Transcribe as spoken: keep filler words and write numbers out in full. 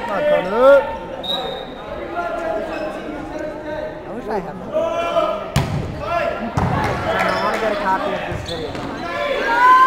on, Connor. I wish I had that. I want to get a copy of this video.